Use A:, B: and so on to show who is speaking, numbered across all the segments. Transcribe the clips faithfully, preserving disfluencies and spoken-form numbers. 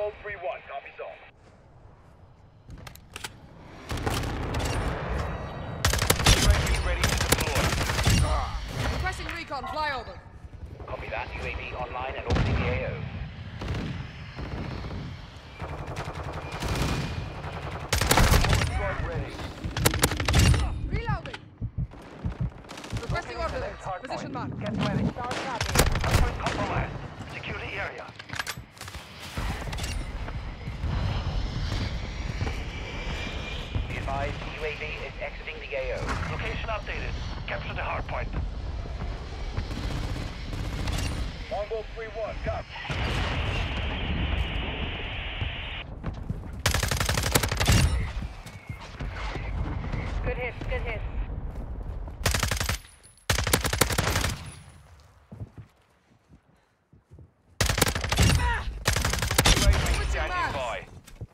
A: Longbow three one, copy zone.
B: U A V ready to deploy.
C: Requesting recon flyover.
D: Copy that. U A V online and orbiting the A O.
B: Squad ready.
C: Reloading. Requesting ordnance. Position mark.
E: Get ready. Start copy.
B: Hardpoint compromised. Secure the area.
D: Be advised, U A V is exiting the A O.
B: Location updated. Capture the hardpoint.
A: Longbow three one, copy.
E: Good hits, good hits.
B: U A V standing by.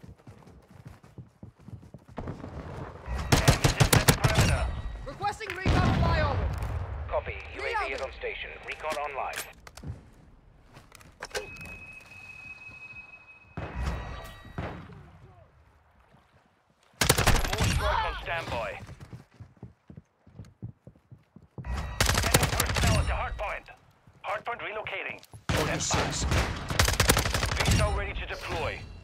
B: Enemies inside the perimeter.
C: Requesting recon flyover.
D: Copy. U A V is on station. Recon online.
B: More strike on standby. Enemy personnel at the hardpoint. Hardpoint relocating. Stand by. V S O ready to deploy.